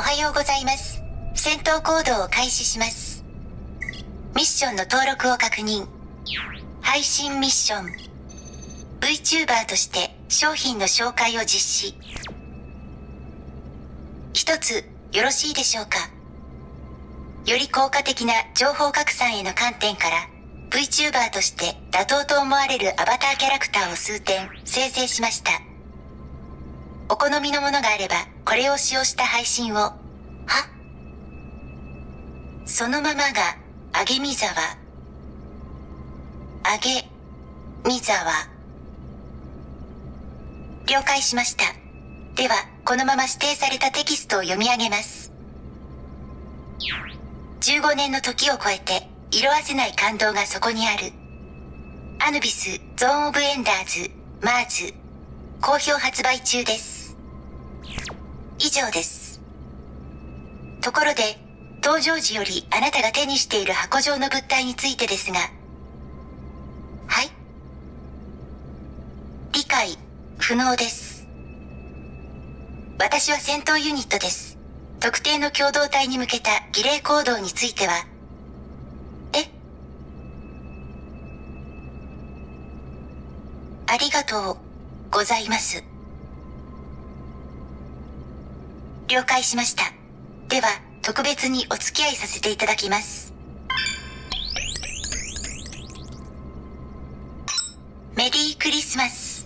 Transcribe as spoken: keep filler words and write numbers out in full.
はようございます。戦闘行動を開始します。ミッションの登録を確認。配信ミッション。VTuber として商品の紹介を実施。一つよろしいでしょうか。より効果的な情報拡散への観点から VTuber として妥当と思われるアバターキャラクターを数点生成しました。お好みのものがあればこれを使用した配信を。はそのままがあげみざわ。あげみざわ。了解しました。ではこのまま指定されたテキストを読み上げます。じゅうごねんの時を超えて色褪せない感動がそこにある。アヌビスゾーンオブエンダーズマーズ好評発売中です。以上です。ところで登場時よりあなたが手にしている箱状の物体についてですが。はい。理解不能です。私は戦闘ユニットです。特定の共同体に向けた儀礼行動については。えありがとうございます。了解しました。では特別にお付き合いさせていただきます。メリークリスマス。